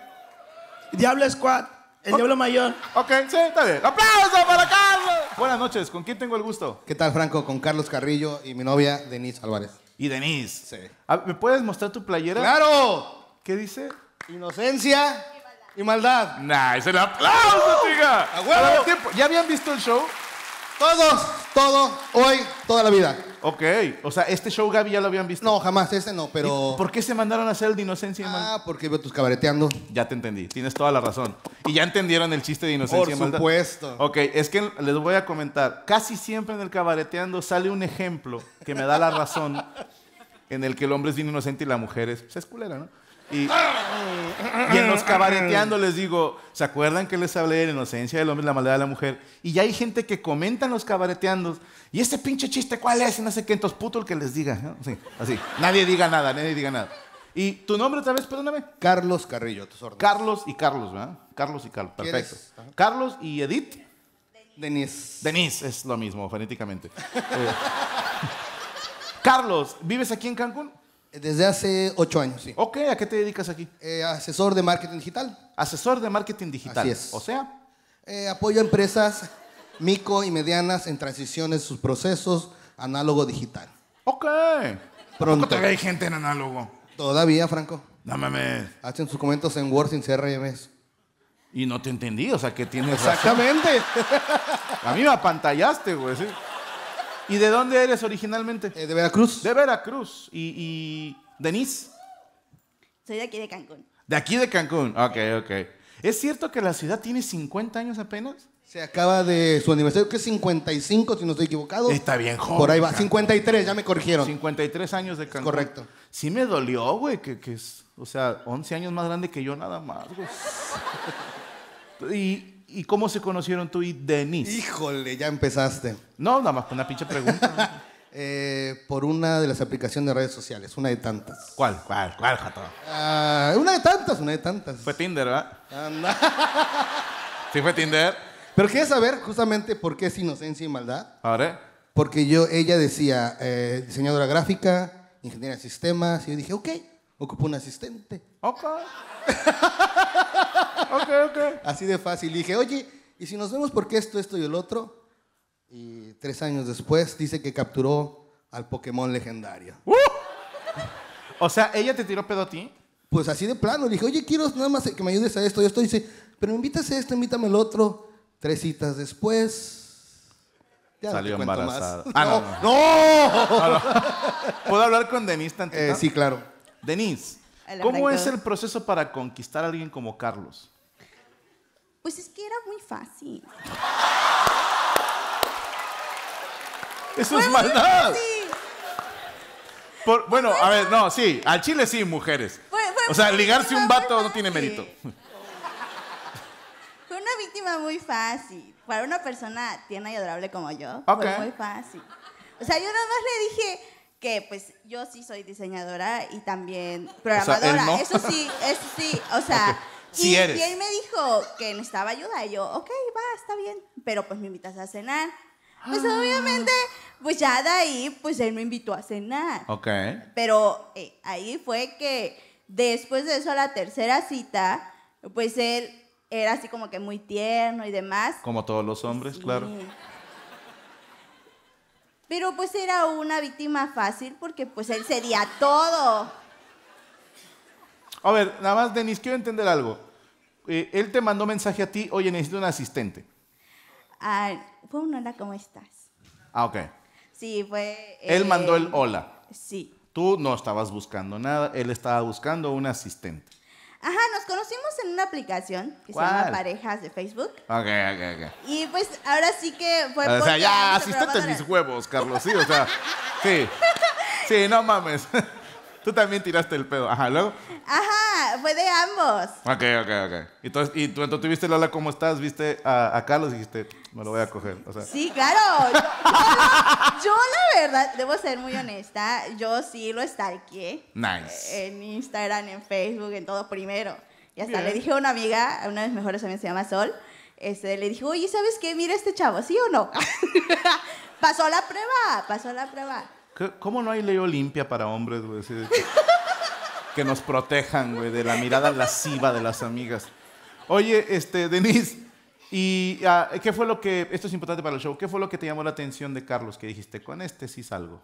Diablo Squad, el Diablo Mayor. Ok, sí, está bien. ¡Aplauso para Carlos! Buenas noches, ¿con quién tengo el gusto? ¿Qué tal, Franco? Con Carlos Carrillo y mi novia, Denise Álvarez. Y Denise. Sí. Ah, ¿me puedes mostrar tu playera? ¡Claro! ¿Qué dice? Inocencia y maldad. Nice, el aplauso, chica. ¡A huevo! A ver, tiempo, ¿ya habían visto el show? Todos, todo, hoy, toda la vida. Ok, o sea, este show Gaby ya lo habían visto. No, jamás, este no, pero... ¿Por qué se mandaron a hacer el de Inocencia y Maldad? Ah, porque veo tus cabareteando. Ya te entendí, tienes toda la razón. Y ya entendieron el chiste de Inocencia Por y Maldad. supuesto. Ok, es que les voy a comentar. Casi siempre en el cabareteando sale un ejemplo que me da la razón en el que el hombre es bien inocente y la mujer es, pues, es culera, ¿no? Y, y en los cabareteando les digo, ¿se acuerdan que les hablé de la inocencia del hombre y la maldad de la mujer? Y ya hay gente que comenta en los cabareteando, ¿y ese pinche chiste cuál es? Y no sé qué, entonces puto el que les diga, ¿no? Sí, así. Nadie diga nada, nadie diga nada. ¿Y tu nombre otra vez, perdóname? Carlos Carrillo, tus órdenes. Carlos y Carlos, ¿verdad? Carlos y Carlos, perfecto. ¿Quieres? Ajá. Carlos y Edith. Denise. Denise, es lo mismo, fonéticamente. Eh, Carlos, ¿vives aquí en Cancún? Desde hace ocho años, sí. Ok, ¿a qué te dedicas aquí? Eh, asesor de marketing digital. Asesor de marketing digital. Así es. O sea, Eh, apoyo a empresas micro y medianas en transiciones de sus procesos análogo-digital. ok. Pronto. ¿Por qué todavía hay gente en análogo? Todavía, Franco. No mames. Hacen sus comentarios en Word sin C R M S. Y no te entendí, o sea, que tienes razón. Exactamente. A mí me apantallaste, güey, sí. ¿Y de dónde eres originalmente? Eh, de Veracruz. De Veracruz. ¿Y, y Denise? Soy de aquí de Cancún. De aquí de Cancún. Ok, ok. ¿Es cierto que la ciudad tiene cincuenta años apenas? Se acaba de su aniversario, que es cincuenta y cinco, si no estoy equivocado. Está bien joven. Por ahí va. Cancún. cincuenta y tres, ya me corrigieron. cincuenta y tres años de Cancún. Correcto. Sí me dolió, güey, que, que es, o sea, once años más grande que yo nada más, güey. ¿Y, ¿Y cómo se conocieron tú y Denise? Híjole, ya empezaste. No, nada más con una pinche pregunta. Eh, por una de las aplicaciones de redes sociales, una de tantas. ¿Cuál? ¿Cuál? ¿Cuál, Jato? Ah, una de tantas, una de tantas. Fue Tinder, ¿verdad? Anda. Sí fue Tinder. Pero quieres saber justamente por qué es inocencia y maldad. Ahora. Porque yo, ella decía, eh, diseñadora gráfica, ingeniera de sistemas, y yo dije, ok, ocupo un asistente. Ok. Ok, ok. Así de fácil. Y dije, oye, ¿y si nos vemos por qué esto, esto y el otro? Y tres años después dice que capturó al Pokémon legendario. Uh. O sea, ¿ella te tiró pedo a ti? Pues así de plano. Le dije, oye, quiero nada más que me ayudes a esto y esto. Y dice, pero me invitas a esto, invítame al otro. Tres citas después, Ya no Salió te cuento embarazada. más. Ah, no, No, no. no. No, no. ¿Puedo hablar con Denise tantito? Eh, sí, claro. Denise, Hola, ¿cómo Franco. es el proceso para conquistar a alguien como Carlos? Pues es que era muy fácil. Eso es maldad. Por- bueno, a ver, no, sí, al chile sí, mujeres. Fue- fue O sea, muy- ligarse fue un muy vato no tiene fácil. mérito. Fue una víctima muy fácil. Para una persona tierna y adorable como yo, Ok. fue muy fácil. O sea, yo nada más le dije que pues yo sí soy diseñadora y también programadora. él no. Eso sí, eso sí, o sea... Ok. Sí y, eres. y él me dijo que necesitaba ayuda y yo, ok, va, está bien, pero pues me invitas a cenar. Pues Ah. obviamente, pues ya de ahí, pues él me invitó a cenar. Ok. Pero eh, ahí fue que después de eso, a la tercera cita, pues él era así como que muy tierno y demás. Como todos los hombres, Sí. claro. Pero pues era una víctima fácil porque pues él cedía todo. A ver, nada más, Denise, quiero entender algo. Eh, él te mandó mensaje a ti, oye, necesito un asistente. Ah, fue un hola, ¿cómo estás? Ah, ok. Sí, fue... Él eh, mandó el hola. Sí. Tú no estabas buscando nada, él estaba buscando un asistente. Ajá, nos conocimos en una aplicación que ¿Cuál? se llama Parejas de Facebook. Ok, ok, ok. Y pues ahora sí que fue O sea, porque ya, antes de asistente programadora- mis huevos, Carlos, sí, o sea, sí. Sí, no mames. Tú también tiraste el pedo. Ajá, luego. Ajá, fue de ambos. Ok, ok, ok. Entonces, y tú entonces tuviste el hola, ¿cómo estás? Viste a, a Carlos y dijiste, me lo voy a coger. O sea, Sí, claro. Yo, yo- yo, la verdad, debo ser muy honesta, yo sí lo stalkeé. nice. En Instagram, en Facebook, en todo primero. Y hasta Bien. le dije a una amiga, a una de mis mejores amigas se llama Sol, este, le dije, oye, ¿sabes qué? Mira este chavo, ¿sí o no? Pasó la prueba, pasó la prueba. ¿Qué- ¿Cómo no hay ley Olimpia para hombres, güey? Así de que, que nos protejan, güey, de la mirada lasciva de las amigas. Oye, este, Denise, ¿y ah, qué fue lo que, esto es importante para el show, qué fue lo que te llamó la atención de Carlos? Que dijiste, con este sí salgo.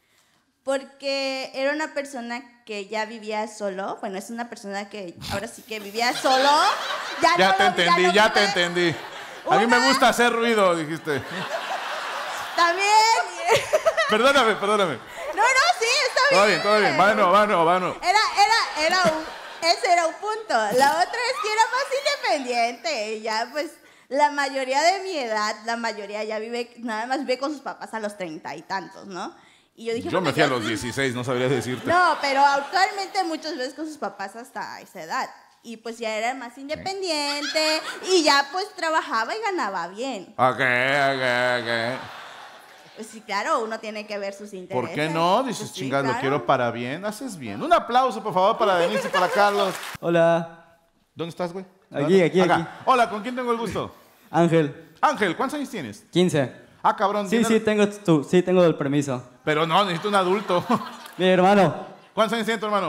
Porque era una persona que ya vivía solo. Bueno, es una persona que ahora sí que vivía solo. Ya, Ya no te lo- entendí, no ya te vive. entendí. A mí me Una- gusta hacer ruido, dijiste. También. Perdóname, perdóname. No, no, sí, está bien. Todo bien, todo bien. Vano, vano, vano. Era, era, era un, ese era un punto. La otra es que era más independiente. Y ya, pues, la mayoría de mi edad, la mayoría ya vive, nada más vive con sus papás a los treinta y tantos, ¿no? Y yo dije, Yo me bueno, fui a ya- los dieciséis, no sabría decirte. No, pero actualmente muchas veces con sus papás hasta esa edad. Y pues ya era más independiente y ya pues trabajaba y ganaba bien. Ok, ok, ok. Pues sí, claro, uno tiene que ver sus intereses. ¿Por qué no? Dices, Pues sí, chingas, lo claro. quiero para bien. Haces bien. Un aplauso, por favor, para Denise y para Carlos. Hola, ¿Dónde estás, güey? Aquí, aquí, Acá. aquí. Hola, ¿con quién tengo el gusto? Ángel, Ángel, ¿cuántos años tienes? quince. Ah, cabrón. Sí, ¿tienes- sí, tengo, tu, sí, tengo el permiso. Pero no, necesito un adulto. Mi hermano, ¿Cuántos años tiene tu hermano?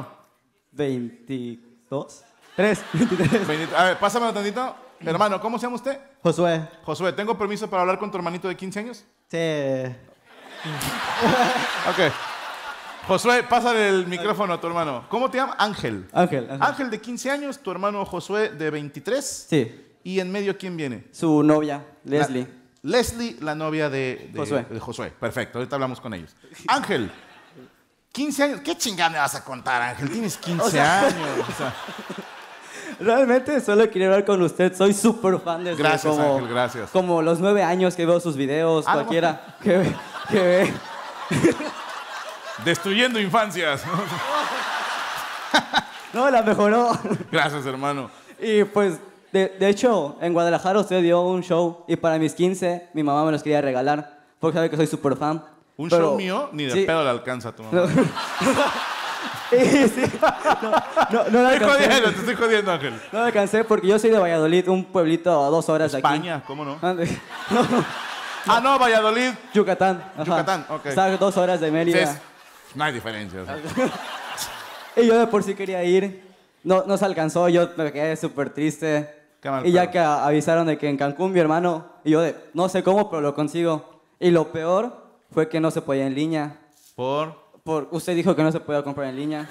veintidós. tres, veintitrés. veinte. A ver, pásamelo tantito. Hermano, ¿cómo se llama usted? Josué. Josué, ¿tengo permiso para hablar con tu hermanito de quince años? Sí. Ok. Josué, pásale el micrófono a tu hermano. ¿Cómo te llamas? Ángel. Ángel, Ángel. Ángel de quince años, tu hermano Josué de veintitrés. Sí. ¿Y en medio quién viene? Su novia, Leslie. La- Leslie, la novia de, de- Josué. de Josué. Perfecto, ahorita hablamos con ellos. Ángel, quince años. ¿Qué chingada me vas a contar, Ángel? Tienes quince O sea- años. O sea, Realmente solo quería hablar con usted. Soy súper fan desde Gracias, como, Ángel, gracias. como los nueve años que veo sus videos, Ah, no. cualquiera que ve. Que ve. destruyendo infancias. No, la mejoró. Gracias, hermano. Y pues, de, de hecho, en Guadalajara usted dio un show y para mis quince mi mamá me los quería regalar porque sabe que soy súper fan. ¿Un Pero- show mío? Ni de sí. pedo le alcanza a tu mamá. No. Sí, sí. No, no, no la Estoy alcancé. jodiendo, te estoy jodiendo, Ángel. No la alcancé porque yo soy de Valladolid, un pueblito a dos horas de aquí. España, ¿cómo no? Ande. Ah, no, Valladolid. Yucatán. ajá. Yucatán, ok. Está a dos horas de Sí, Mérida. es- no hay diferencia. o sea. Y yo de por sí quería ir. No, no se alcanzó, yo me quedé súper triste. Qué mal Y ya pedo. que a- avisaron de que en Cancún mi hermano, y yo de, no sé cómo, pero lo consigo. Y lo peor fue que no se podía en línea. ¿Por? Por, usted dijo que no se podía comprar en línea.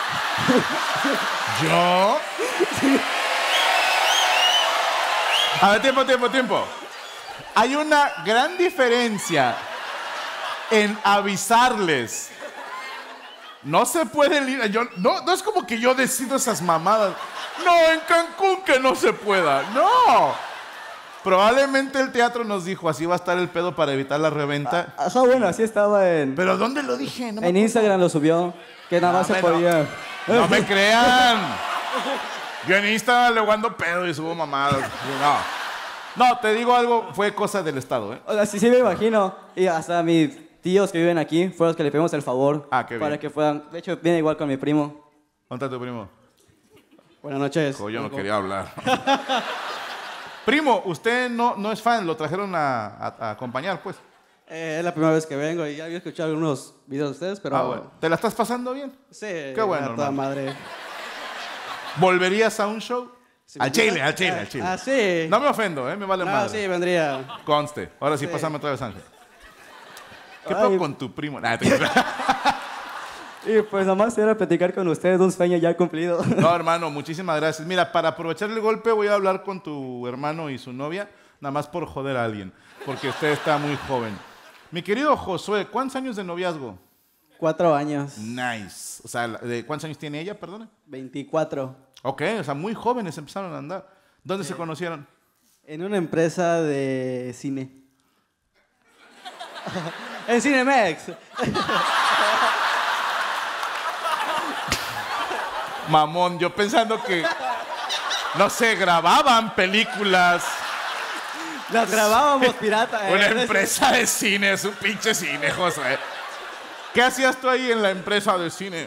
¿Yo? A ver, tiempo, tiempo, tiempo. hay una gran diferencia en avisarles. No se pueden ir. Yo, no, no es como que yo decido esas mamadas. No, en Cancún que no se pueda. No. Probablemente el teatro nos dijo, así va a estar el pedo para evitar la reventa. Ajá, bueno, así estaba en... ¿Pero dónde lo dije? No en Instagram lo subió, que nada más No, se hombre, podía... No me crean. Yo en Instagram le guando pedo y subo mamadas. No. No, te digo algo, fue cosa del Estado, ¿eh? O sea, sí, sí me imagino. Y hasta mis tíos que viven aquí fueron los que le pedimos el favor. Ah, qué bien. Para que fueran... De hecho, viene igual con mi primo. ¿Dónde está tu primo? Buenas noches. Oh, yo no quería hablar. Primo, usted no, no es fan, lo trajeron a, a- a acompañar, pues. Eh, es la primera vez que vengo y ya había escuchado algunos videos de ustedes, pero... Ah, bueno. ¿Te la estás pasando bien? Sí. Qué bueno, a toda hermano. madre. ¿Volverías a un show? Sí, al vendría. chile, al chile, al chile. Ah, sí. No me ofendo, ¿eh? Me vale No, madre. sí, vendría. Conste. Ahora sí, Sí. pásame otra vez, Ángel. ¿Qué Ay. pasó con tu primo? Nah, te- Y pues nomás era platicar con ustedes un sueño ya cumplido. No, hermano, muchísimas gracias. Mira, para aprovechar el golpe voy a hablar con tu hermano y su novia, nada más por joder a alguien, porque usted está muy joven. Mi querido Josué, ¿cuántos años de noviazgo? Cuatro años. Nice. O sea, ¿de cuántos años tiene ella, perdona? Veinticuatro. Ok, o sea, muy jóvenes empezaron a andar. ¿Dónde se conocieron? En una empresa de cine. En Cinemex. Mamón, yo pensando que, no sé, grababan películas. Las grabábamos pirata. eh. Una empresa de cine, es un pinche cine, Josué. ¿Qué hacías tú ahí en la empresa de cine?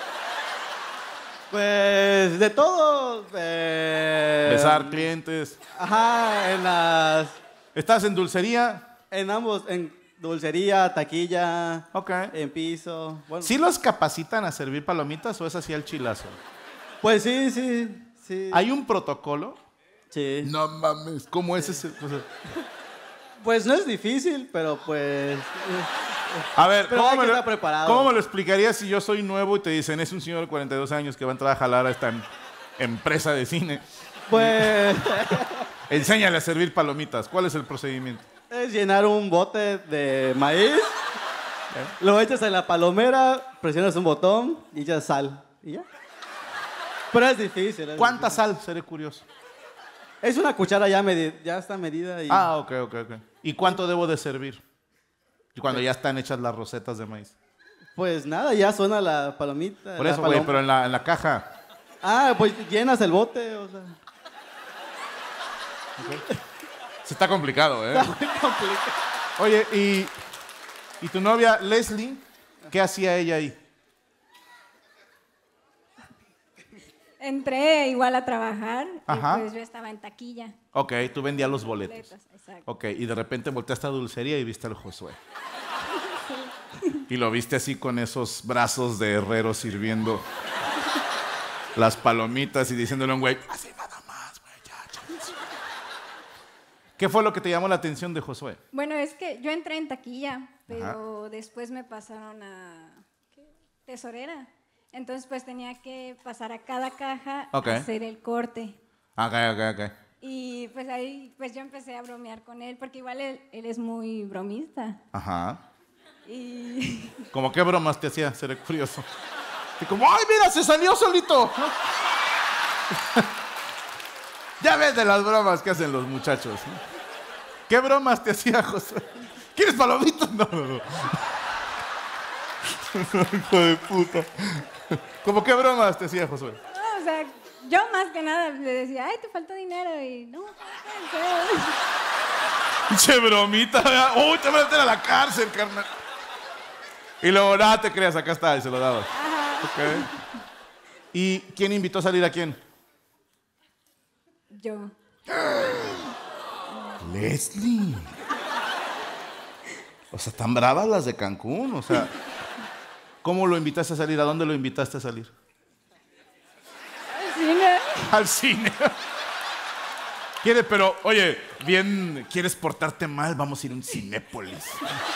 Pues de todo. eh, Besar clientes. Ajá, en las... ¿Estás en dulcería? En ambos, en dulcería, taquilla, Ok. en piso. Bueno, ¿Sí los capacitan a servir palomitas o es así al chilazo? Pues sí, sí, sí. ¿Hay un protocolo? Sí. No mames, ¿cómo es ese? O sea, Pues no es difícil, pero pues... a ver, Pero ¿cómo hay me, que lo, estar preparado. ¿cómo me lo explicarías si yo soy nuevo y te dicen es un señor de cuarenta y dos años que va a entrar a jalar a esta em- empresa de cine? Pues Enséñale a servir palomitas. ¿Cuál es el procedimiento? es llenar un bote de maíz, lo echas en la palomera, presionas un botón y echas sal. Y ya. Pero es difícil. es ¿Cuánta difícil. sal? Seré curioso. Es una cuchara ya, medi- ya está medida y... Ah, ok, ok, ok. ¿Y cuánto debo de servir? Y cuando ya están hechas las rosetas de maíz. Pues nada, ya suena la palomita. Por la eso, güey, paloma. pero en la, en la caja. Ah, pues llenas el bote, o sea... Sí está complicado, ¿eh? Está muy complicado. Oye, y, y tu novia Leslie, ¿qué hacía ella ahí? Entré igual a trabajar Ajá. y pues yo estaba en taquilla. Ok, tú vendías los boletos. Boletos, exacto. Ok, y de repente volteaste a dulcería y viste al Josué. Y lo viste así con esos brazos de herrero sirviendo las palomitas y diciéndole a un güey, así nada más, güey, ya, ya. ¿Qué fue lo que te llamó la atención de Josué? Bueno, es que yo entré en taquilla, pero después me pasaron a ¿qué? Tesorera. Entonces pues tenía que pasar a cada caja Ok. a hacer el corte. Ok, ok, ok. Y pues ahí pues yo empecé a bromear con él, porque igual él, él es muy bromista. Ajá. Y ¿Cómo qué bromas te hacía? Seré curioso. Y como, ¡ay, mira, se salió solito! Ya ves de las bromas que hacen los muchachos. ¿No? ¿Qué bromas te hacía, José? ¿Quieres palomitas? No, no, no. Hijo de puta. ¿Cómo qué bromas te hacía, Josué? no, o sea, yo más que nada le decía, ay, te faltó dinero. Y no, Che bromita, ¿verdad? ¡Uy, te voy a meter a la cárcel, carnal! Y luego, nada, te creas, acá está, y se lo dabas. Ok. ¿Y quién invitó a salir a quién? yo. Leslie. O sea, tan bravas las de Cancún. O sea, ¿cómo lo invitaste a salir? ¿A dónde lo invitaste a salir? Al cine. Al cine. Quiere, pero, oye, bien, ¿quieres portarte mal? Vamos a ir a un Cinépolis.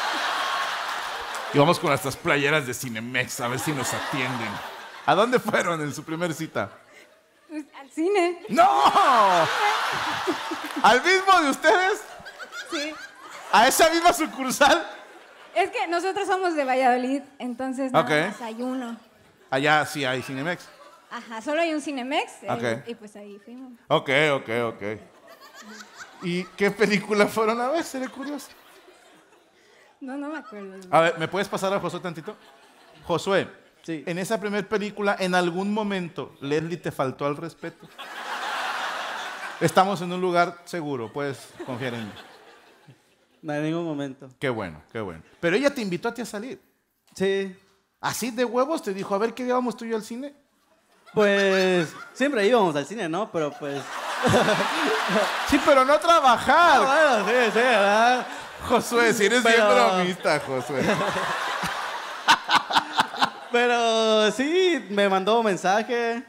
Y vamos con nuestras playeras de Cinemex a ver si nos atienden. ¿A dónde fueron en su primer cita? Pues, al cine. ¡No! ¿Al mismo de ustedes? Sí. ¿A esa misma sucursal? Es que nosotros somos de Valladolid, entonces nada Ok. más hay uno. Allá sí hay Cinemex. Ajá, solo hay un Cinemex eh, Ok. y pues ahí fuimos. Ok, ok, ok. ¿Y qué película fueron a ver? Seré curioso. No, no me acuerdo. A ver, ¿me puedes pasar a Josué tantito? Josué, en esa primera película, ¿en algún momento Leslie te faltó al respeto? Estamos en un lugar seguro, puedes confiar en mí. No, en ningún momento. Qué bueno, qué bueno. Pero ella te invitó a ti a salir. Sí. ¿Así de huevos te dijo, a ver qué día vamos tú y yo al cine? Pues siempre íbamos al cine, ¿no? Pero pues... Sí, pero no a trabajar. Ah, bueno, sí, sí, ¿verdad? Josué, si eres bien Pero- bromista, Josué. Pero sí, me mandó un mensaje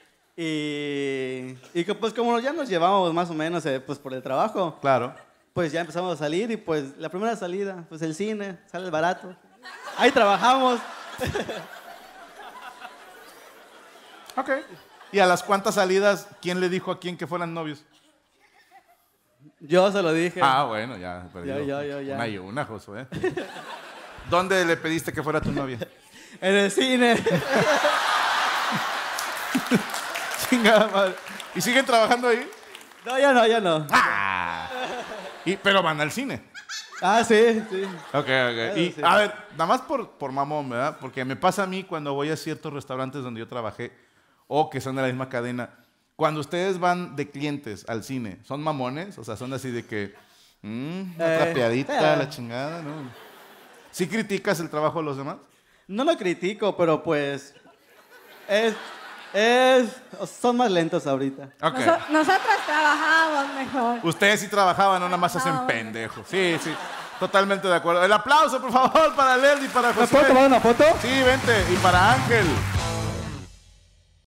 y, y que pues como ya nos llevamos más o menos eh, pues por el trabajo. Claro. Pues ya empezamos a salir y pues la primera salida, pues el cine, sale barato. Ahí trabajamos. Ok. ¿Y a las cuantas salidas, quién le dijo a quién que fueran novios? Yo se lo dije. Ah, bueno, ya. perdido. Yo, yo, yo, ya. Una y una, Josué. ¿Dónde le pediste que fuera tu novia? En el cine. Chingada madre. ¿Y siguen trabajando ahí? No, ya no, ya no. Ah. Y, pero van al cine. Ah, sí, sí. Ok, ok. Y, sí. a ver, nada más por, por mamón, ¿verdad? Porque me pasa a mí cuando voy a ciertos restaurantes donde yo trabajé, o que son de la misma cadena, cuando ustedes van de clientes al cine, ¿son mamones? O sea, son así de que, mmm, una Eh, trapeadita, eh. la chingada, ¿no? ¿Sí criticas el trabajo de los demás? No lo critico, pero pues... Es... Es... Son más lentos ahorita. Ok. Noso- nosotros trabajamos mejor. Ustedes sí trabajaban, no nada más se hacen Trabajamos. pendejos. Sí, sí. Totalmente de acuerdo. El aplauso, por favor, para Leslie y para ¿Me José. puedo tomar una foto? Sí, vente. Y para Ángel.